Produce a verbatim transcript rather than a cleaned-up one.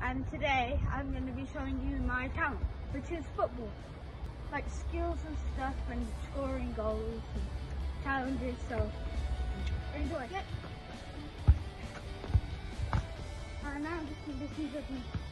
and today I'm going to be showing you my talent, which is football. Like skills and stuff and scoring goals and challenges, so enjoy it. And now just listen to me.